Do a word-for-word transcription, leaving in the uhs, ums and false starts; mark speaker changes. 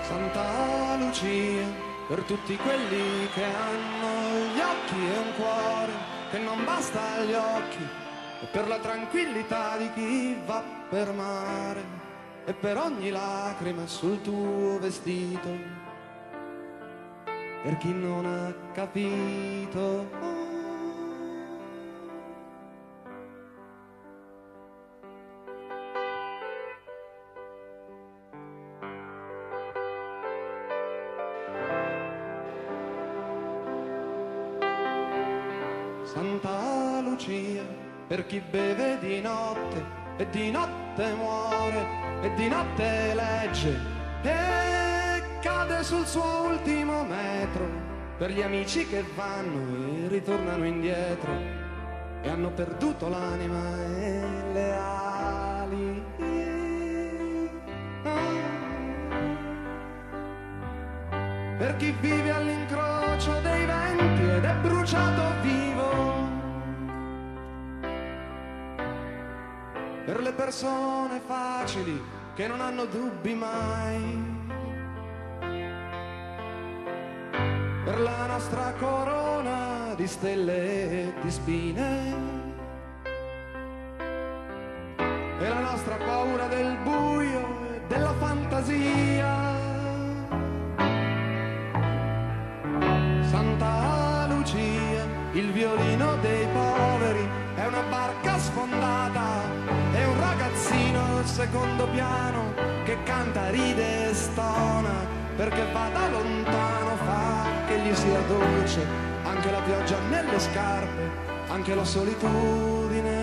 Speaker 1: Santa Lucia, per tutti quelli che hanno gli occhi e un cuore che non basta agli occhi, e per la tranquillità di chi va per mare, e per ogni lacrima sul tuo vestito, per chi non ha capito. Santa Lucia, per chi beve di notte e di notte muore e di notte legge e cade sul suo ultimo metro, per gli amici che vanno e ritornano indietro e hanno perduto l'anima e le ali. Per chi vive all'incrocio dei venti ed è bruciato vivo, per le persone facili che non hanno dubbi mai, per la nostra corona di stelle e di spine, e la nostra paura del buio e della fantasia. Santa Lucia, il violino dei poveri è una barca sfondata, è un ragazzino al secondo piano che canta, ride e stona, perché va da lontano, fa che gli sia dolce anche la pioggia nelle scarpe, anche la solitudine